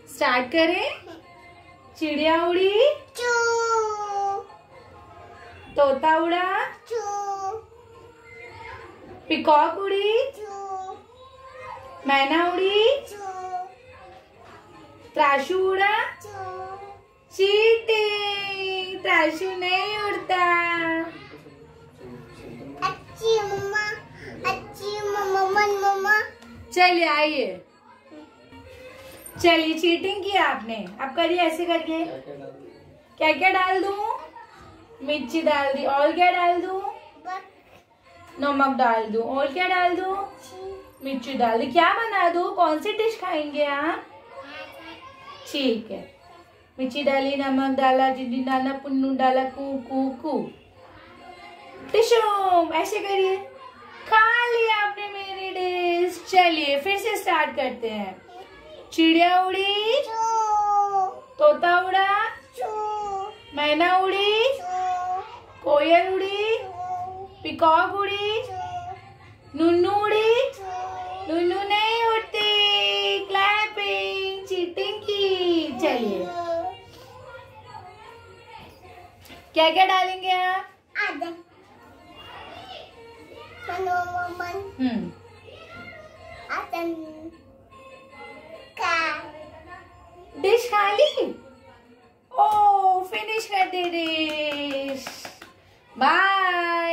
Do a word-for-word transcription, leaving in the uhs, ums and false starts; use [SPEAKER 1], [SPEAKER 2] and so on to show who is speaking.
[SPEAKER 1] Start करें। चिड़िया उड़ी,
[SPEAKER 2] चू,
[SPEAKER 1] तोता उड़ा,
[SPEAKER 2] चू,
[SPEAKER 1] पिकॉक उड़ी,
[SPEAKER 2] चू,
[SPEAKER 1] मैना उड़ी,
[SPEAKER 2] चू,
[SPEAKER 1] त्राशु उड़ा।
[SPEAKER 2] चू।
[SPEAKER 1] चीटिंग, त्राशु नहीं उड़ता।
[SPEAKER 2] अच्छी मम्मा, अच्छी मम्मा, मन मम्मा।
[SPEAKER 1] चलिए आइए, चलिए चीटिंग किया आपने। अब करिए ऐसे करके। क्या क्या डाल दूं? मिर्ची डाल दी। और क्या डाल दूं? नमक डाल दूं। और क्या डाल दूं? मिर्ची डाल दी। क्या बना दूं? कौन सी डिश खाएंगे आप? ठीक है, मिर्ची डाली, नमक डाला, जिंजी डाला, पुन्नू डाला, कू कू कू। टिशुम, ऐसे करिए। खा लिया आपने मेरी डिश। चलिए फिर से स्टार्ट करते हैं। चिड़िया उड़ी, तोता उड़ा, मैना उड़ी, कोयल उड़ी, पिकॉक उड़ी, नुन्नू उड़ी। नुन्नू नहीं उड़ती। क्लैपिंग, चीटिंग की। चलिए क्या क्या डालेंगे आप? हम्म डिश खा ली? ओ फिनिश कर दे डिश। बाय।